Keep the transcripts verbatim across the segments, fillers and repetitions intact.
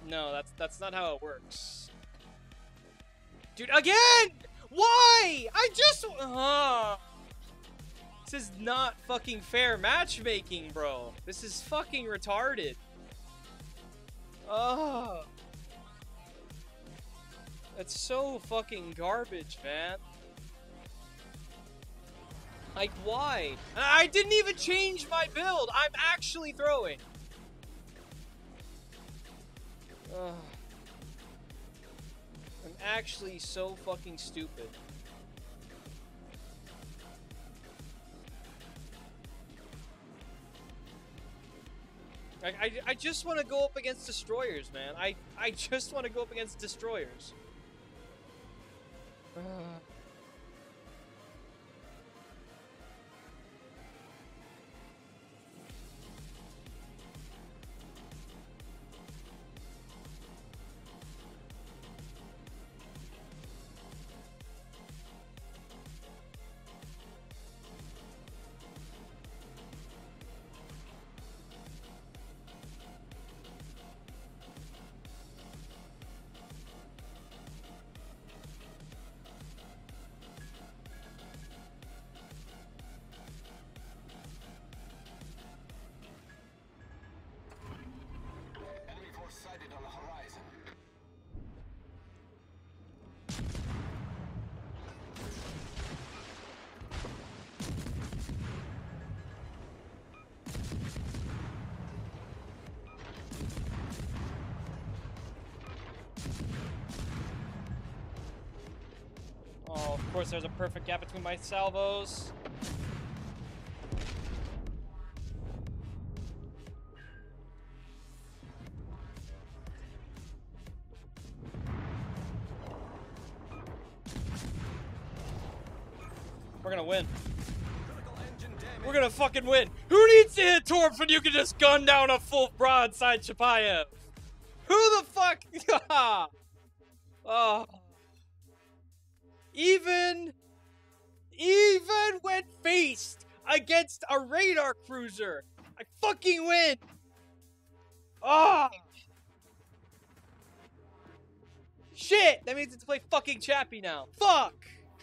No, that's that's not how it works. Dude, again! Why? I just... Uh, this is not fucking fair matchmaking, bro. This is fucking retarded. Oh. That's so fucking garbage, man. Like, why? I didn't even change my build. I'm actually throwing. Ugh. I'm actually so fucking stupid. I, I, I just want to go up against destroyers, man. I, I just want to go up against destroyers. Ugh. Sighted on the horizon. Oh, of course there's a perfect gap between my salvos. We're gonna win. We're gonna fucking win. Who needs to hit Torps when you can just gun down a full broadside Chapayev? Who the fuck? Oh. Even, even when faced against a radar cruiser, I fucking win. Oh. Shit, that means it's play fucking Chappie now. Fuck.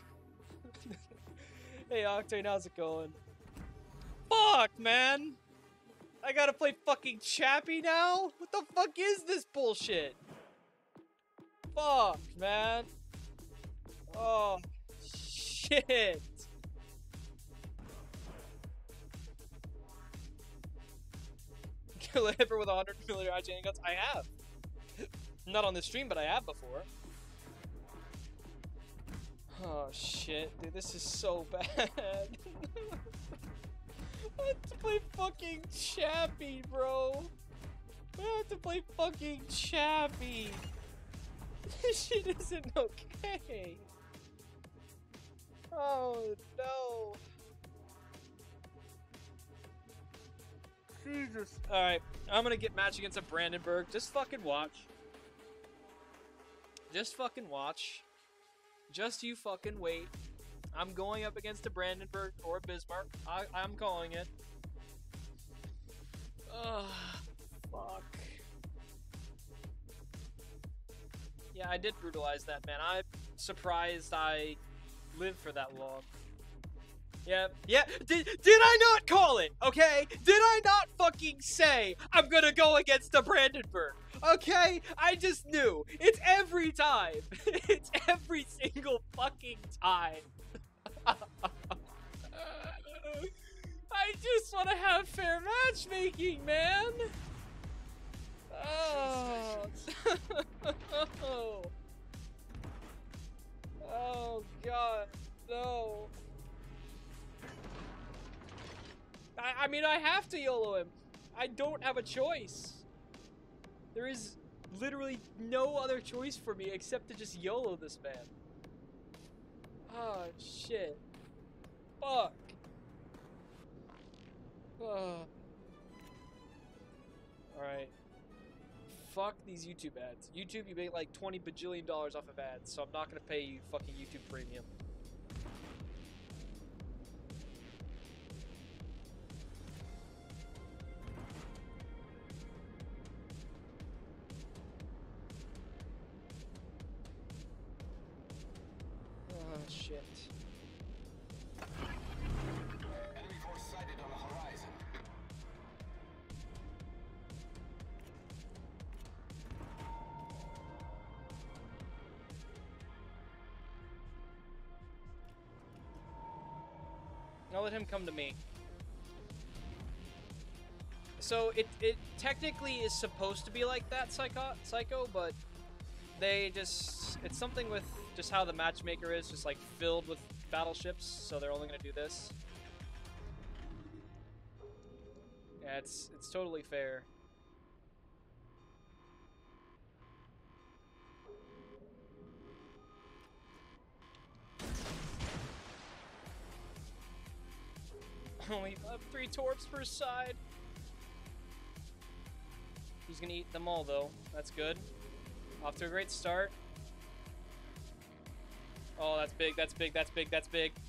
Hey Octane, how's it going? Fuck, man! I gotta play fucking Chappie now? What the fuck is this bullshit? Fuck, man. Oh, shit. Kill a hipper with a hundred millimeter I G N guns? I have. Not on this stream, but I have before. Oh shit, dude, this is so bad. I have to play fucking Chappie, bro. I have to play fucking Chappie. This shit isn't okay. Oh no. Jesus. Alright, I'm gonna get matched against a Brandenburg. Just fucking watch. Just fucking watch. Just you fucking wait. I'm going up against a Brandenburg or a Bismarck. I, I'm calling it. Ugh, fuck. Yeah, I did brutalize that, man. I'm surprised I lived for that long. Yeah, yeah. Did, did I not call it, okay? Did I not fucking say I'm gonna go against a Brandenburg? Okay? I just knew. It's every time. It's every single fucking time. I just want to have fair matchmaking, man. Oh. Oh, God. No. I, I mean, I have to YOLO him. I don't have a choice. There is literally no other choice for me except to just YOLO this man. Oh, shit. Fuck. Oh. Alright. Fuck these YouTube ads. YouTube, you make like twenty bajillion dollars off of ads, so I'm not gonna pay you fucking YouTube premium. shit. Enemy force sighted on the horizon. I'll let him come to me. So it it technically is supposed to be like that, Psycho, Psycho, but they just, it's something with just how the matchmaker is, just like filled with battleships, so they're only gonna do this. Yeah, it's it's totally fair. Only uh, three torps per side. He's gonna eat them all, though. That's good. Off to a great start. Oh, that's big, that's big, that's big, that's big.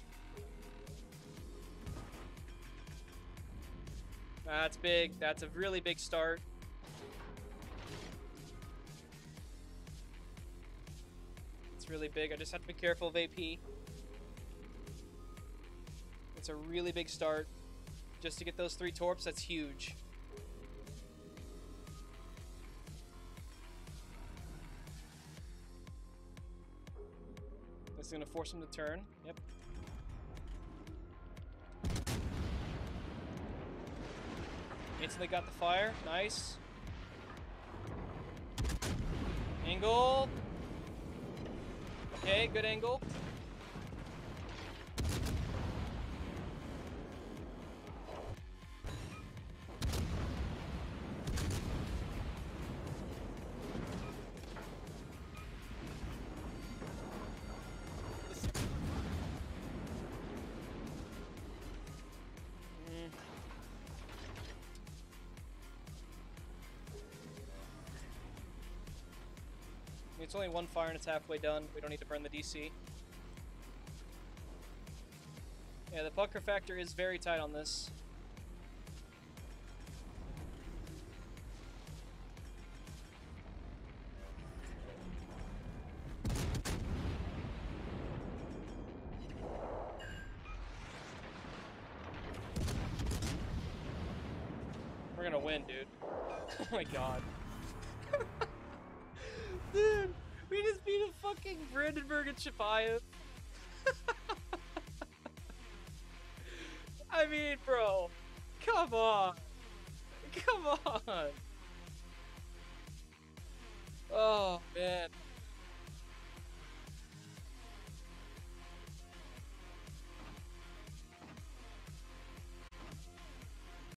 That's big. That's a really big start. It's really big. I just have to be careful of A P. It's a really big start. Just to get those three torps, that's huge. This is going to force him to turn. Yep. Instantly got the fire. Nice. Angle. Okay, good angle. It's only one fire and it's halfway done. We don't need to burn the D C. Yeah, the pucker factor is very tight on this. We're gonna win, dude. Oh my god. Dude, we just beat a fucking Brandenburg and Chapayev. I mean, bro, come on. Come on.